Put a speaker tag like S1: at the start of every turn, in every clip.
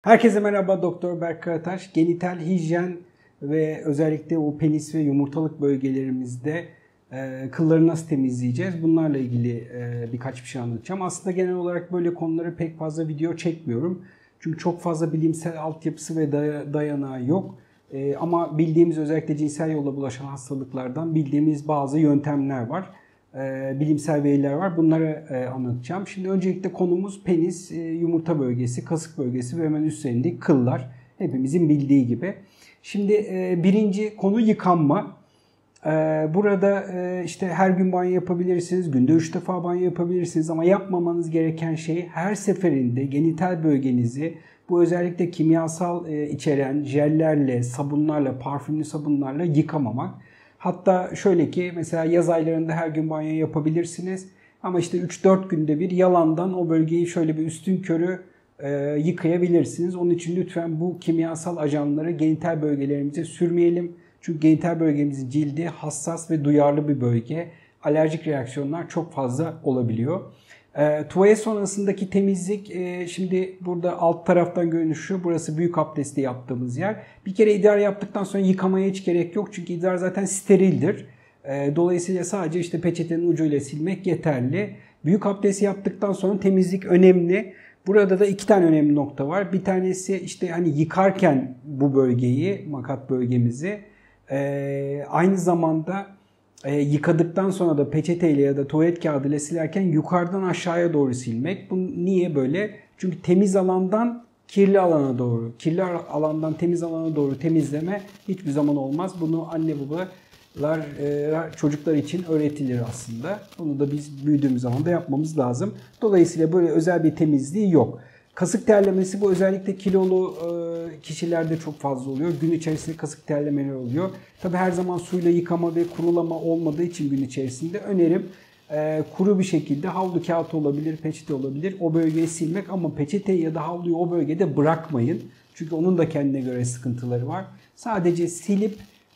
S1: Herkese merhaba, Doktor Berk Karataş. Genital hijyen ve özellikle o penis ve yumurtalık bölgelerimizde kılları nasıl temizleyeceğiz? Bunlarla ilgili birkaç bir şey anlatacağım. Aslında genel olarak böyle konuları pek fazla video çekmiyorum. Çünkü çok fazla bilimsel altyapısı ve dayanağı yok. Ama bildiğimiz, özellikle cinsel yolla bulaşan hastalıklardan bildiğimiz bazı yöntemler var. Bilimsel veriler var. Bunları anlatacağım. Şimdi öncelikle konumuz penis, yumurta bölgesi, kasık bölgesi ve hemen üstlerindeki kıllar. Hepimizin bildiği gibi. Şimdi birinci konu yıkanma. Burada işte her gün banyo yapabilirsiniz, günde 3 defa banyo yapabilirsiniz ama yapmamanız gereken şey her seferinde genital bölgenizi bu özellikle kimyasal içeren jellerle, sabunlarla, parfümlü sabunlarla yıkamamak. Hatta şöyle ki mesela yaz aylarında her gün banyo yapabilirsiniz ama işte 3-4 günde bir yalandan o bölgeyi şöyle bir üstünkörü yıkayabilirsiniz. Onun için lütfen bu kimyasal ajanları genital bölgelerimize sürmeyelim. Çünkü genital bölgemizin cildi hassas ve duyarlı bir bölge. Alerjik reaksiyonlar çok fazla olabiliyor. Tuvalet sonrasındaki temizlik, şimdi burada alt taraftan görünüşü, burası büyük abdesti yaptığımız yer. Bir kere idrar yaptıktan sonra yıkamaya hiç gerek yok çünkü idrar zaten sterildir. Dolayısıyla sadece işte peçetenin ucuyla silmek yeterli. Büyük abdesti yaptıktan sonra temizlik önemli. Burada da iki tane önemli nokta var. Bir tanesi işte hani yıkarken bu bölgeyi, makat bölgemizi, aynı zamanda yıkadıktan sonra da peçeteyle ya da tuvalet kağıdıyla silerken yukarıdan aşağıya doğru silmek. Bu niye böyle? Çünkü temiz alandan kirli alana doğru, kirli alandan temiz alana doğru temizleme hiçbir zaman olmaz. Bunu anne babalar çocuklar için öğretilir aslında. Bunu da biz büyüdüğümüz zaman da yapmamız lazım. Dolayısıyla böyle özel bir temizliği yok. Kasık terlemesi bu özellikle kilolu kişilerde çok fazla oluyor. Gün içerisinde kasık terlemeler oluyor. Tabi her zaman suyla yıkama ve kurulama olmadığı için gün içerisinde önerim kuru bir şekilde havlu kağıt olabilir, peçete olabilir. O bölgeyi silmek ama peçeteyi ya da havluyu o bölgede bırakmayın. Çünkü onun da kendine göre sıkıntıları var. Sadece silip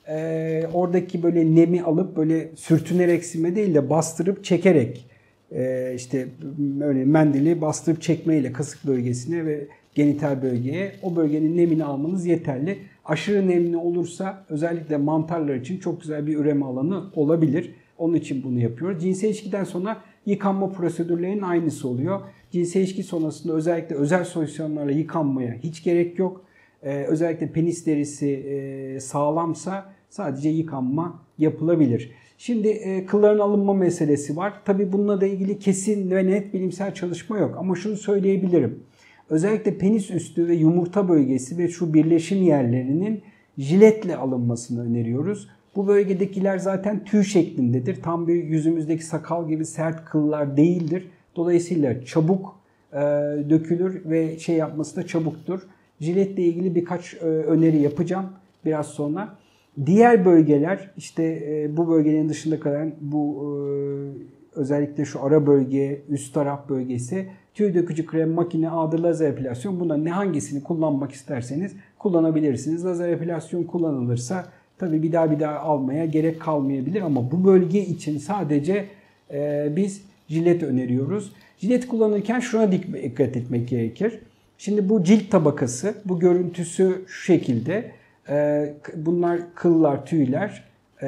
S1: oradaki böyle nemi alıp böyle sürtünerek silme değil de bastırıp çekerek işte öyle mendili bastırıp çekmeyle kasık bölgesine ve genital bölgeye o bölgenin nemini almanız yeterli. Aşırı nemli olursa özellikle mantarlar için çok güzel bir üreme alanı olabilir. Onun için bunu yapıyoruz. Cinsel ilişkiden sonra yıkanma prosedürlerinin aynısı oluyor. Cinsel ilişki sonrasında özellikle özel solüsyonlarla yıkanmaya hiç gerek yok. Özellikle penis derisi sağlamsa sadece yıkanma yapılabilir. Şimdi kılların alınma meselesi var. Tabii bununla da ilgili kesin ve net bilimsel çalışma yok. Ama şunu söyleyebilirim. Özellikle penis üstü ve yumurta bölgesi ve şu birleşim yerlerinin jiletle alınmasını öneriyoruz. Bu bölgedekiler zaten tüy şeklindedir. Tam bir yüzümüzdeki sakal gibi sert kıllar değildir. Dolayısıyla çabuk dökülür ve şey yapması da çabuktur. Jiletle ilgili birkaç öneri yapacağım biraz sonra. Diğer bölgeler işte bu bölgenin dışında kalan bu özellikle şu ara bölge, üst taraf bölgesi, tüy dökücü krem, makine, ağdır, lazer epilasyon, bunların ne hangisini kullanmak isterseniz kullanabilirsiniz. Lazer epilasyon kullanılırsa tabii bir daha almaya gerek kalmayabilir ama bu bölge için sadece biz jilet öneriyoruz. Jilet kullanırken şuna dikkat etmek gerekir. Şimdi bu cilt tabakası, bu görüntüsü şu şekilde. Bunlar kıllar, tüyler.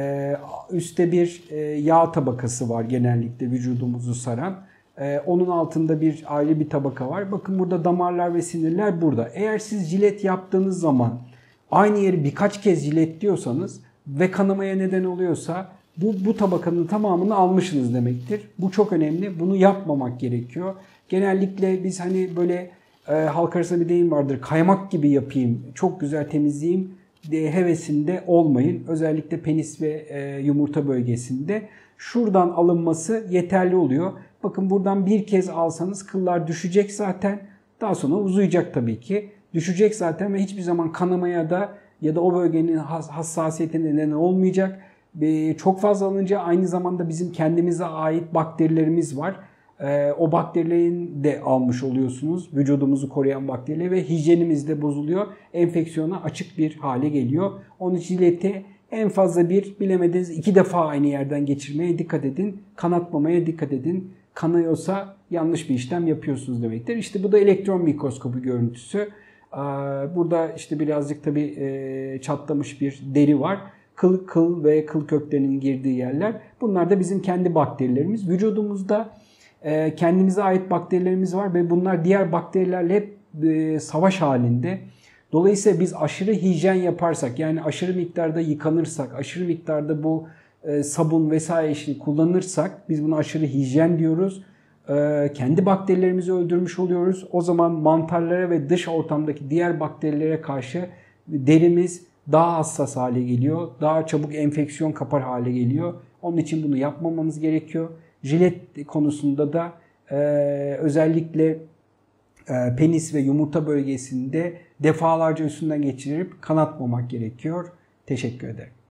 S1: Üstte bir yağ tabakası var genellikle vücudumuzu saran. Onun altında bir ayrı bir tabaka var. Bakın burada damarlar ve sinirler burada. Eğer siz jilet yaptığınız zaman aynı yeri birkaç kez jiletliyorsanız ve kanamaya neden oluyorsa bu tabakanın tamamını almışsınız demektir. Bu çok önemli. Bunu yapmamak gerekiyor. Genellikle biz hani böyle halk arasında bir deyim vardır. Kaymak gibi yapayım, çok güzel temizleyeyim hevesinde olmayın. Özellikle penis ve yumurta bölgesinde. Şuradan alınması yeterli oluyor. Bakın buradan bir kez alsanız kıllar düşecek zaten. Daha sonra uzayacak tabii ki. Düşecek zaten ve hiçbir zaman kanamaya da ya da o bölgenin hassasiyetine neden olmayacak. Çok fazla alınca aynı zamanda bizim kendimize ait bakterilerimiz var. O bakterilerin de almış oluyorsunuz. Vücudumuzu koruyan bakteriler ve hijyenimiz de bozuluyor. Enfeksiyona açık bir hale geliyor. Onun için jileti en fazla bilemediniz 2 defa aynı yerden geçirmeye dikkat edin. Kanatmamaya dikkat edin. Kanıyorsa yanlış bir işlem yapıyorsunuz demektir. İşte bu da elektron mikroskopu görüntüsü. Burada işte birazcık tabii çatlamış bir deri var. Kıl ve kıl köklerinin girdiği yerler. Bunlar da bizim kendi bakterilerimiz. Vücudumuzda kendimize ait bakterilerimiz var ve bunlar diğer bakterilerle hep savaş halinde. Dolayısıyla biz aşırı hijyen yaparsak, yani aşırı miktarda yıkanırsak, aşırı miktarda bu sabun vesaire işini kullanırsak biz buna aşırı hijyen diyoruz. Kendi bakterilerimizi öldürmüş oluyoruz. O zaman mantarlara ve dış ortamdaki diğer bakterilere karşı derimiz daha hassas hale geliyor. Daha çabuk enfeksiyon kapar hale geliyor. Onun için bunu yapmamamız gerekiyor. Jilet konusunda da özellikle penis ve yumurta bölgesinde defalarca üstünden geçirip kanatmamak gerekiyor. Teşekkür ederim.